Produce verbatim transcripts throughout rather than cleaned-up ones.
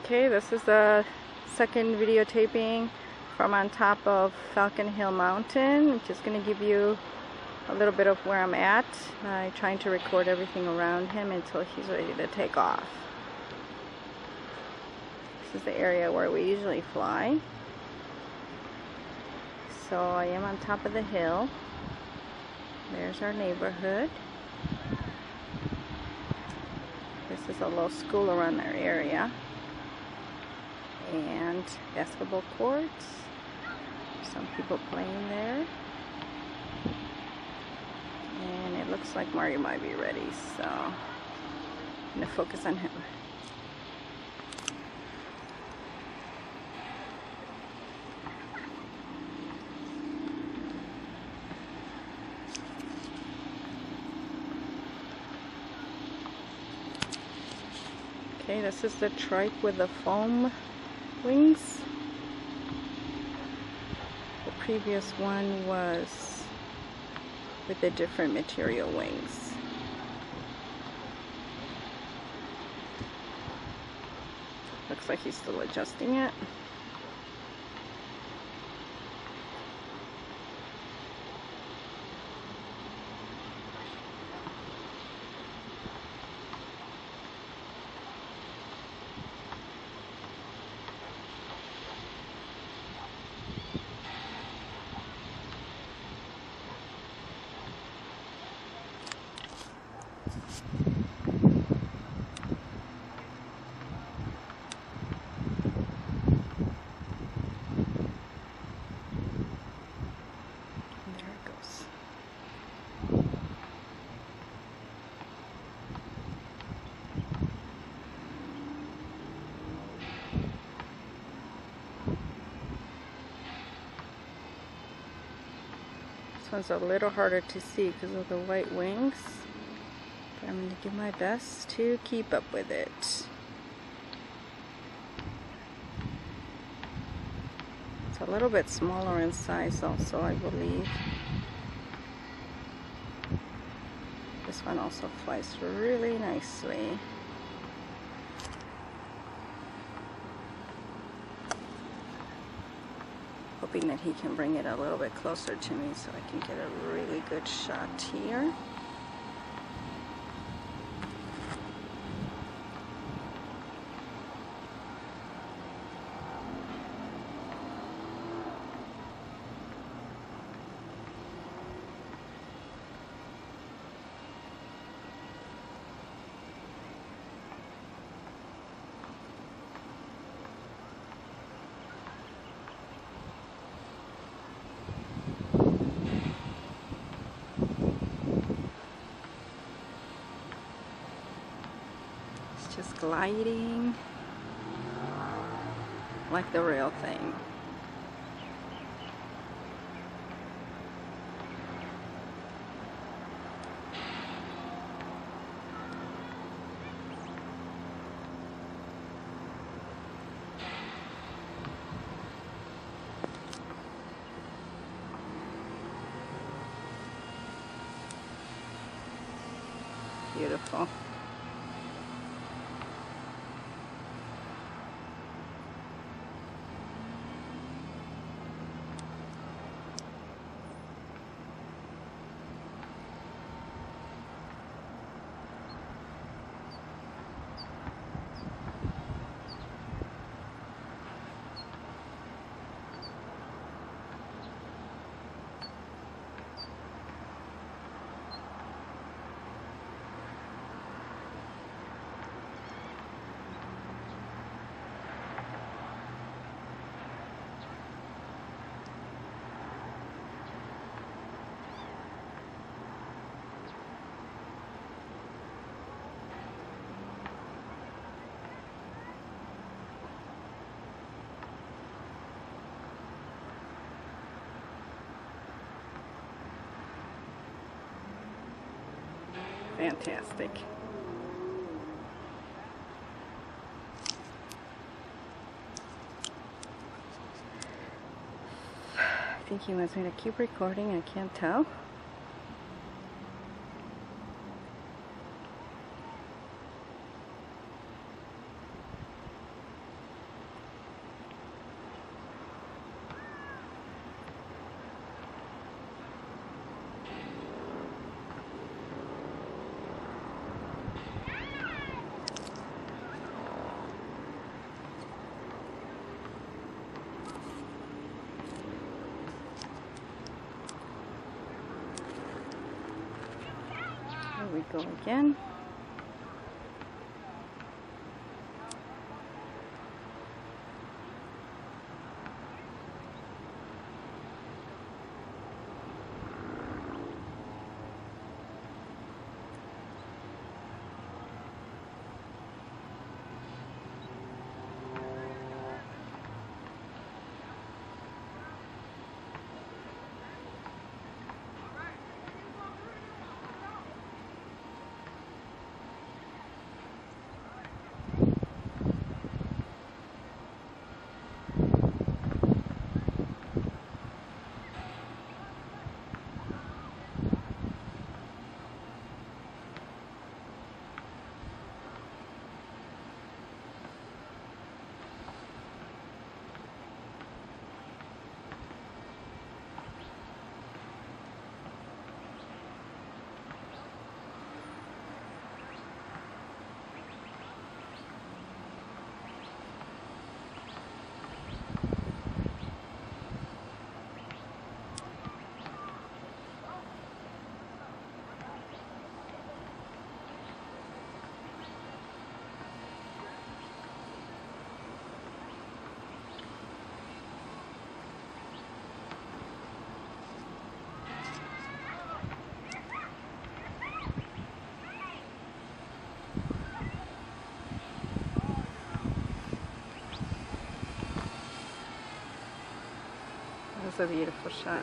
Okay, this is the second videotaping from on top of Falcon Hill Mountain. I'm just going to give you a little bit of where I'm at. I'm trying to record everything around him until he's ready to take off. This is the area where we usually fly. So I am on top of the hill. There's our neighborhood. This is a little school around our area. And basketball courts. Some people playing there. And it looks like Mario might be ready, so I'm going to focus on him. Okay, this is the trike with the foam wings. The previous one was with the different material wings. Looks like he's still adjusting it. This one's a little harder to see because of the white wings, but I'm going to give my best to keep up with it. It's a little bit smaller in size also, I believe. This one also flies really nicely. Hoping that he can bring it a little bit closer to me so I can get a really good shot here. Just gliding like the real thing. Beautiful. Fantastic. I think he wants me to keep recording, I can't tell. we go again. That's a beautiful shot.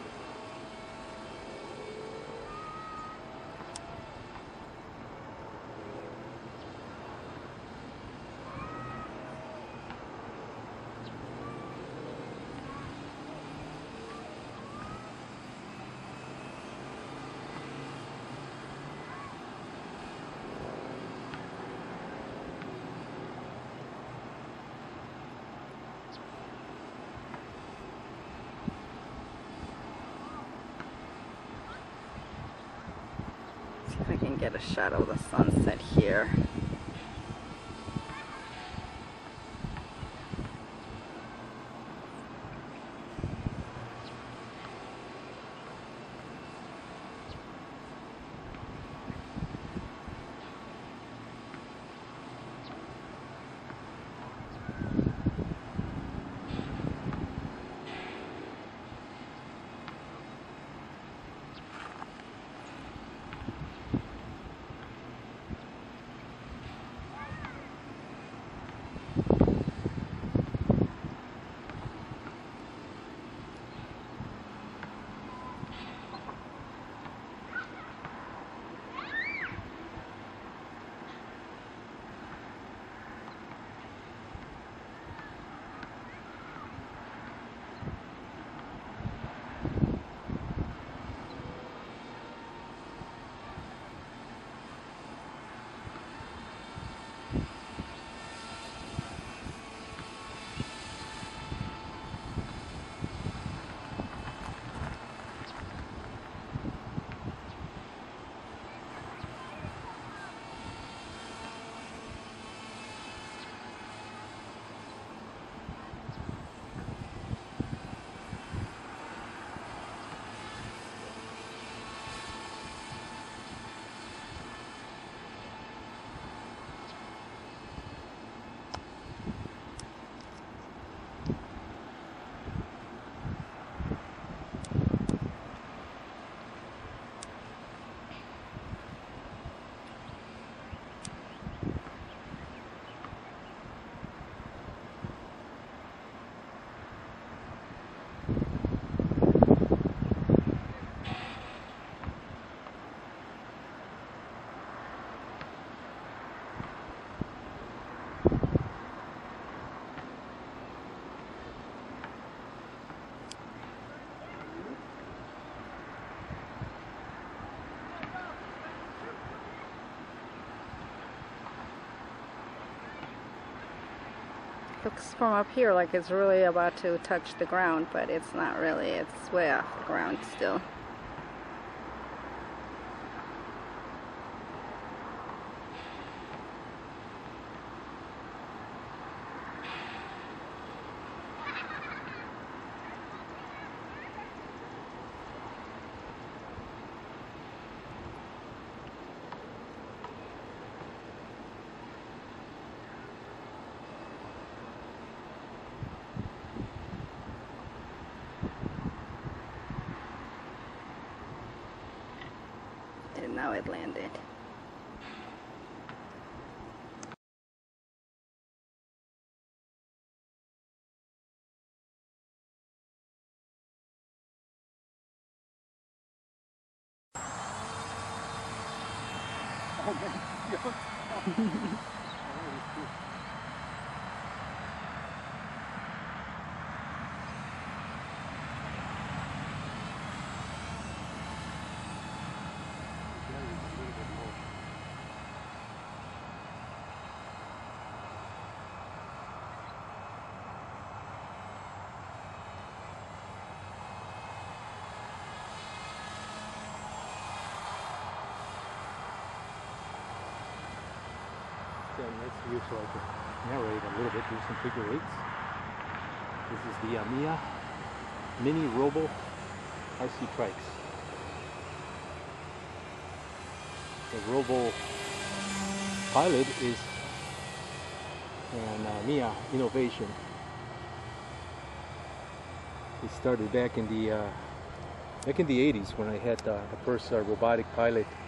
I can get a shot of the sunset here. Looks from up here like it's really about to touch the ground, but it's not really. It's way off the ground still. it landed. And next view so I can narrate a little bit, do some figure eights. This is the uh, M I A Mini Robo R C Trikes. The Robo Pilot is an uh, M I A innovation. It started back in the uh, back in the eighties when I had uh, the first uh, robotic pilot